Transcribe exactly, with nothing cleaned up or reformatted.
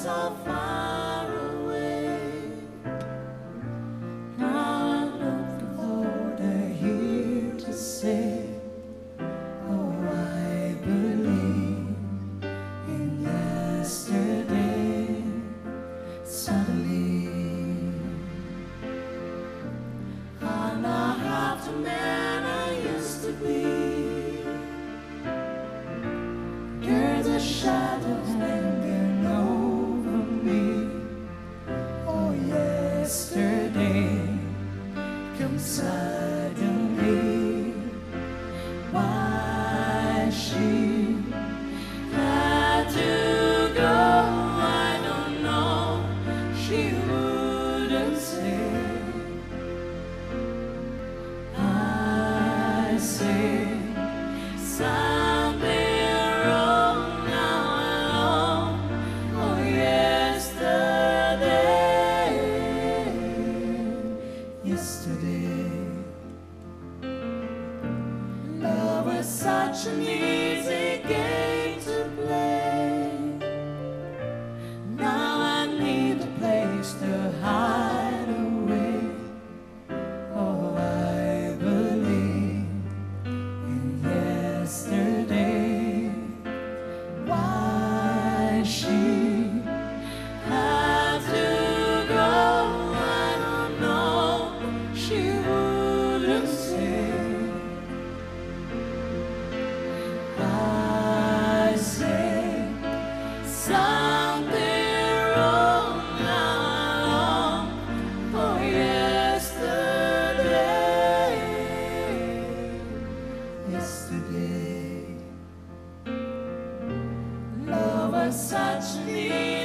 so far away. Now I look for the here to say, oh, I believe in yesterday. Suddenly I'm not half the man I used to be. There's a shadow hanging over me. Oh, yesterday comes suddenly. Why she had to go, I don't know. She wouldn't say. I say something wrong now alone. Oh, yesterday, yesterday, love was such an easy game to play. Now I need a place to hide away. Oh, I believe in yesterday. Why she had to go, I don't know. She wouldn't say. I say something wrong now. Oh, yesterday, yesterday, love was such an